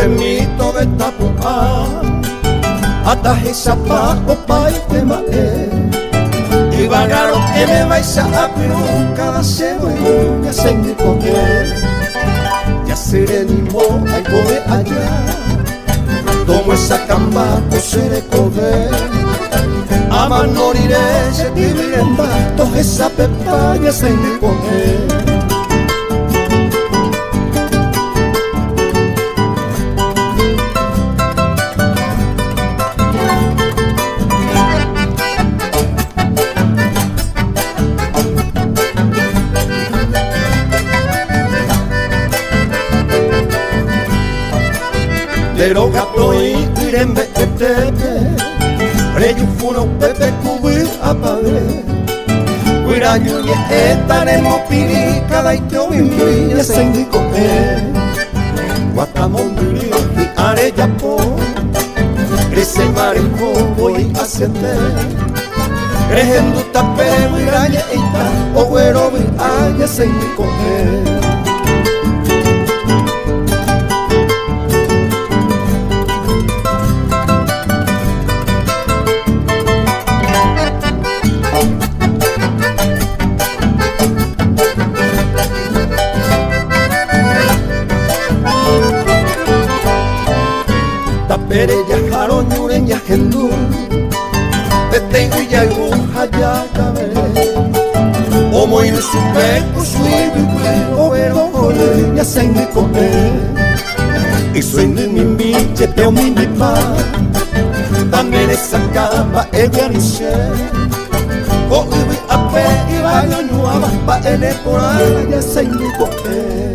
de mito de tapuá, ataje zapato pa' y te maé. Y vagaro que me vais a peru, cada cebo y Ñasaindy con él. Ya seré ni mo, algo de allá, como esa camba, no seré coder. Ama moriré, se viviré en batos, esa pepa, Ñasaindy con él. Pero gato y irembe que tepe, preyu funo pepe cubi apagre. Cuiraño y estaremos piri, cada itio bimbi, Ñasaindy con él. Guatamondri y areyapo, crece marejo voy a ascender. Creciendo tape, cuiraña y ta, o güero vi a Ñasaindy con él. Tapere yajaron yuren yajendu, te tengo y ya ya caberé. Como en su peco suivi o vero ole Ñasaindy con él. Y sueño mi biche peo mi pa, también esa capa el garniché. O ibi a pe y baño nueva pa el por Ñasaindy con él.